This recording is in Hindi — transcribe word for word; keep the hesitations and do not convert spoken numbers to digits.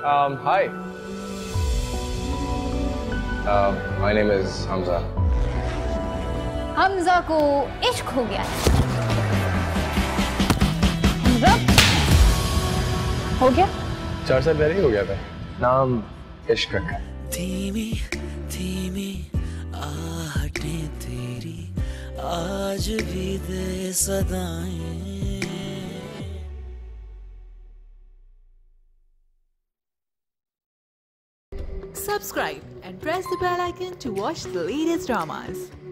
Um, hi. Uh, my name is Hamza. Hamza को इश्क हो गया। हमजा हो गया? चार साल पहले ही हो गया था। नाम इश्क रखा। धीमी धीमी आहटें तेरी आज भी दे सदाएं। Subscribe and press the bell icon to watch the latest dramas.